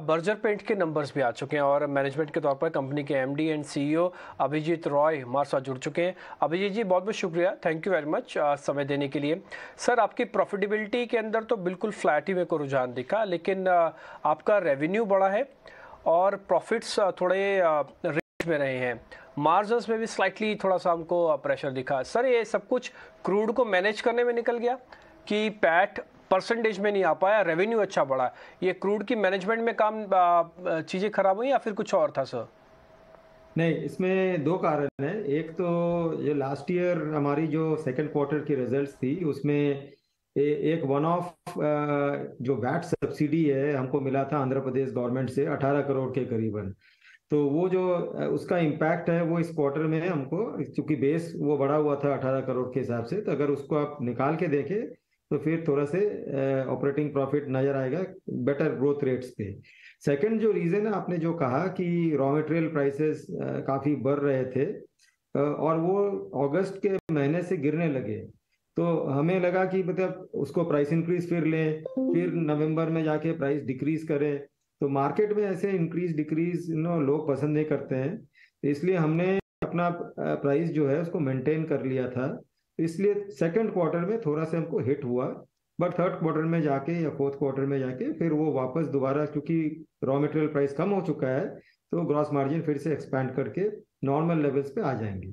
Berger paint के numbers भी आ चुके हैं और मैनेजमेंट के तौर पर कंपनी के MD and CEO Abhijit Roy हमारे साथ जुड़ चुके हैं। अभिजीत जी, बहुत बहुत शुक्रिया, थैंक यू वेरी मच समय देने के लिए। सर, आपकी प्रॉफिटेबिलिटी के अंदर तो बिल्कुल फ्लैट ही मेरे को रुझान दिखा, लेकिन आपका रेवेन्यू बड़ा है और प्रॉफिट्स थोड़े रेंज में रहे हैं। मार्जिन्स में भी स्लाइटली थोड़ा सा हमको प्रेशर दिखा। सर, ये सब कुछ क्रूड को मैनेज करने में निकल गया कि पैट परसेंटेज में नहीं आ पाया, रेवेन्यू अच्छा बढ़ा? ये क्रूड की मैनेजमेंट में काम चीज़ें खराब हुई या फिर कुछ और था सर? नहीं, इसमें दो कारण है। एक तो ये लास्ट ईयर हमारी जो सेकंड क्वार्टर की रिजल्ट्स थी उसमें एक वन ऑफ जो वैट सब्सिडी है हमको मिला था आंध्र प्रदेश गवर्नमेंट से 18 करोड़ के करीबन। तो वो जो उसका इम्पैक्ट है वो इस क्वार्टर में हमको, क्योंकि बेस वो बढ़ा हुआ था 18 करोड़ के हिसाब से, तो अगर उसको आप निकाल के देखें तो फिर थोड़ा से ऑपरेटिंग प्रॉफिट नजर आएगा बेटर ग्रोथ रेट्स पे। सेकंड जो रीजन है, आपने जो कहा कि रॉ मटेरियल प्राइसेस काफी बढ़ रहे थे और वो अगस्त के महीने से गिरने लगे, तो हमें लगा कि मतलब उसको प्राइस इंक्रीज फिर लें, फिर नवंबर में जाके प्राइस डिक्रीज करें। तो मार्केट में ऐसे इंक्रीज डिक्रीज लोग पसंद नहीं करते हैं, तो इसलिए हमने अपना प्राइस जो है उसको मेंटेन कर लिया था। तो इसलिए सेकंड क्वार्टर में थोड़ा सा हमको हिट हुआ, बट थर्ड क्वार्टर में जाके या फोर्थ क्वार्टर में जाके फिर वो वापस दोबारा, क्योंकि रॉ मटेरियल प्राइस कम हो चुका है, तो ग्रॉस मार्जिन फिर से एक्सपैंड करके नॉर्मल लेवल्स पे आ जाएंगे।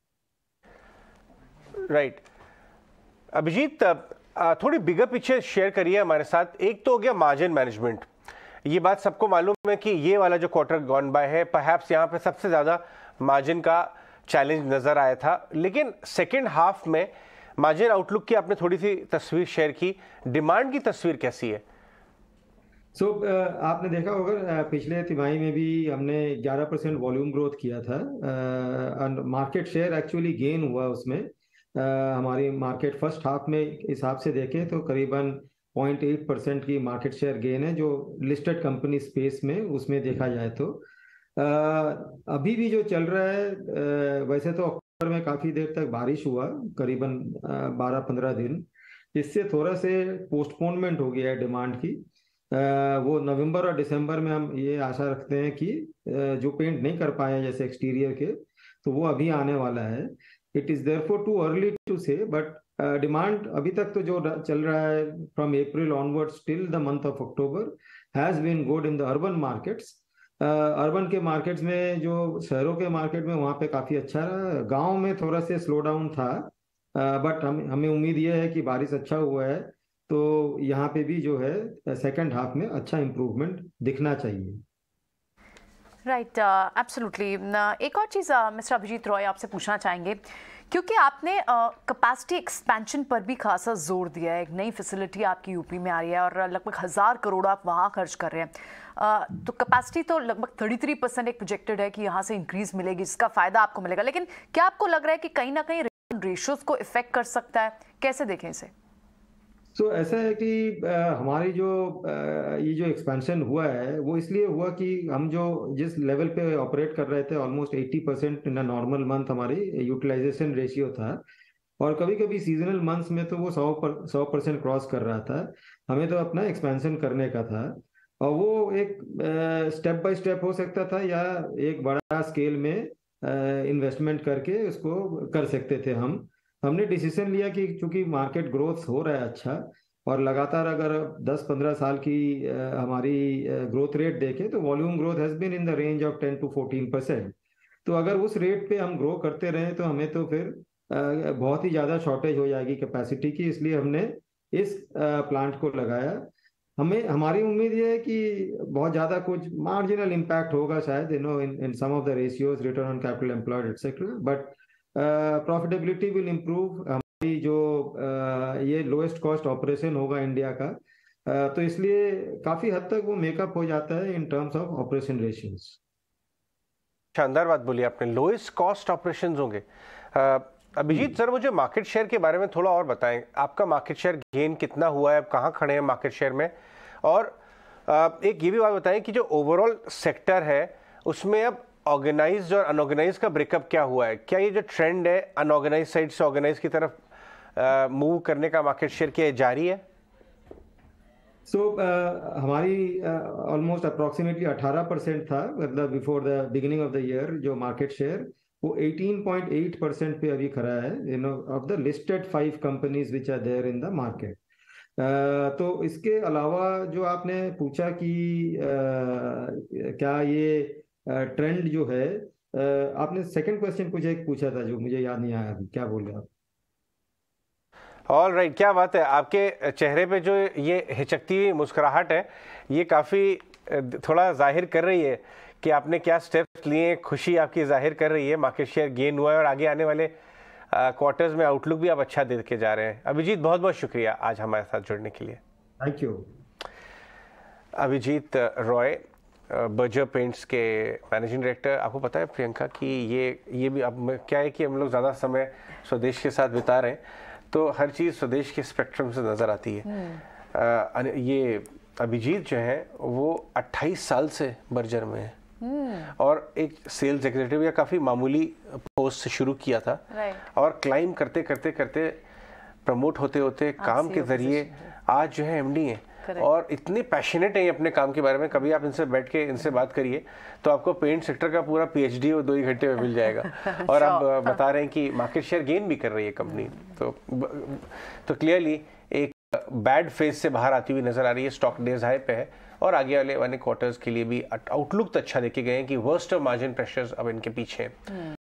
राइट। अभिजीत, थोड़ी बिगर पिक्चर शेयर करिए हमारे साथ। एक तो हो गया मार्जिन मैनेजमेंट, ये बात सबको मालूम है कि ये वाला जो क्वार्टर गॉन बाय है परहैप्स यहाँ पे सबसे ज़्यादा मार्जिन का चैलेंज नज़र आया था, लेकिन सेकेंड हाफ में मार्जिन आउटलुक की आपने थोड़ी सी तस्वीर शेयर की, डिमांड की तस्वीर कैसी है? आपने देखा होगा पिछले तिमाही में भी हमने 11% वॉल्यूम ग्रोथ किया था। मार्केट शेयर एक्चुअली गेन हुआ उसमें। हमारी मार्केट फर्स्ट हाफ में हिसाब से देखें तो करीबन 0.8% की मार्केट शेयर गेन है, जो लिस्टेड कंपनी स्पेस में उसमें देखा जाए तो। अभी भी जो चल रहा है, वैसे तो अक्टूबर में काफ़ी देर तक बारिश हुआ, करीबन 12-15 दिन, इससे थोड़ा से पोस्टपोनमेंट हो गया है डिमांड की। वो नवंबर और दिसंबर में हम ये आशा रखते हैं कि जो पेंट नहीं कर पाए जैसे एक्सटीरियर के, तो वो अभी आने वाला है। It is therefore too early to say, but demand अभी तक तो जो चल रहा है from April onwards till the month of October has been good in the urban markets. Urban के मार्केट्स में, जो शहरों के मार्केट में, वहाँ पे काफ़ी अच्छा रहा। गांव में थोड़ा से स्लो डाउन था, बट हमें उम्मीद ये है कि बारिश अच्छा हुआ है, तो यहाँ पे भी जो है सेकंड हाफ में अच्छा इम्प्रूवमेंट दिखना चाहिए। Right, absolutely. एक और चीज़ मिस्टर अभिजीत रॉय आपसे पूछना चाहेंगे, क्योंकि आपने कैपेसिटी एक्सपेंशन पर भी खासा जोर दिया है। एक नई फैसिलिटी आपकी यूपी में आ रही है और लगभग 1000 करोड़ आप वहाँ खर्च कर रहे हैं, तो कैपेसिटी तो लगभग 33% एक प्रोजेक्टेड है कि यहाँ से इंक्रीज मिलेगी, जिसका फ़ायदा आपको मिलेगा। लेकिन क्या आपको लग रहा है कि कहीं ना कहीं रेशियोज को इफेक्ट कर सकता है? कैसे देखें इसे? ऐसा है कि हमारी जो ये जो एक्सपेंशन हुआ है वो इसलिए हुआ कि हम जो जिस लेवल पे ऑपरेट कर रहे थे, ऑलमोस्ट 80% इन नॉर्मल मंथ हमारी यूटिलाइजेशन रेशियो था, और कभी कभी सीजनल मंथ्स में तो वो 100% क्रॉस कर रहा था। हमें तो अपना एक्सपेंशन करने का था, और वो एक स्टेप बाय स्टेप हो सकता था, या एक बड़ा स्केल में इन्वेस्टमेंट करके उसको कर सकते थे। हमने डिसीजन लिया कि चूंकि मार्केट ग्रोथ हो रहा है अच्छा, और लगातार अगर 10-15 साल की हमारी ग्रोथ रेट देखें तो volume growth has been in the range of 10-14%। तो अगर उस रेट पे हम ग्रो करते रहें तो हमें तो फिर बहुत ही ज़्यादा शॉर्टेज हो जाएगी कैपेसिटी की, इसलिए हमने इस प्लांट को लगाया। हमारी उम्मीद ये है कि बहुत ज़्यादा कुछ मार्जिनल इम्पैक्ट होगा शायद in some of the ratios, return on capital employed etcetera, but profitability will improve. हमारी जो ये लोएस्ट कॉस्ट ऑपरेशन होगा इंडिया का, तो इसलिए काफ़ी हद तक वो मेकअप हो जाता है in terms of operation ratios. शानदार बात बोली आपने, लोएस्ट कॉस्ट ऑपरेशंस होंगे। अभिजीत सर, मुझे मार्केट शेयर के बारे में थोड़ा और बताएं। आपका मार्केट शेयर गेन कितना हुआ है, अब कहाँ खड़े हैं मार्केट शेयर में? और एक ये भी बात बताएं कि जो ओवरऑल सेक्टर है उसमें अब ऑर्गेनाइज्ड और अनऑर्गेनाइज्ड का ब्रेकअप क्या हुआ है? क्या ये जो ट्रेंड है अनऑर्गेनाइज्ड साइड से ऑर्गेनाइज की तरफ मूव करने का मार्केट शेयर क्या जारी है? हमारी ऑलमोस्ट अप्रोक्सीमेटली 18% था, मतलब before the beginning of the year जो मार्केट शेयर, वो 18.8% पे अभी खड़ा है, of the listed 5 companies which are there in the market. तो इसके अलावा जो आपने पूछा कि क्या ये ट्रेंड जो है, आपने सेकंड क्वेश्चन कुछ एक पूछा था जो मुझे याद नहीं आया अभी, क्या बोल रहे आप? ऑल राइट, क्या बात है, आपके चेहरे पे जो ये हिचकती हुई मुस्कुराहट है, ये काफ़ी थोड़ा जाहिर कर रही है कि आपने क्या स्टेप्स लिए, खुशी आपकी जाहिर कर रही है, मार्केट शेयर गेन हुआ है और आगे आने वाले क्वार्टर्स में आउटलुक भी आप अच्छा दे के जा रहे हैं। अभिजीत, बहुत बहुत शुक्रिया आज हमारे साथ जुड़ने के लिए। Thank you. Abhijit Roy, Berger Paints के मैनेजिंग डायरेक्टर। आपको पता है प्रियंका कि ये भी अब क्या है कि हम लोग ज़्यादा समय स्वदेश के साथ बिता रहे हैं, तो हर चीज़ स्वदेश के स्पेक्ट्रम से नज़र आती है। ये अभिजीत जो है वो 28 साल से बर्जर में है और एक सेल्स एग्जीक्यूटिव या काफ़ी मामूली पोस्ट से शुरू किया था और क्लाइम करते करते करते प्रमोट होते होते काम के ज़रिए आज जो है एमडी हैं और इतने पैशनेट हैं अपने काम के बारे में। कभी आप इनसे बैठ के इनसे बात करिए तो आपको पेंट सेक्टर का पूरा पीएचडी वो 2 ही घंटे में मिल जाएगा। और आप बता रहे हैं कि मार्केट शेयर गेन भी कर रही है कंपनी, तो क्लियरली एक बैड फेज से बाहर आती हुई नजर आ रही है। स्टॉक डेज हाई पे है और आगे वाले क्वार्टर्स के लिए भी आउटलुक तो अच्छा देखे गए हैं कि वर्स्ट ऑफ मार्जिन प्रेशर्स अब इनके पीछे हैं।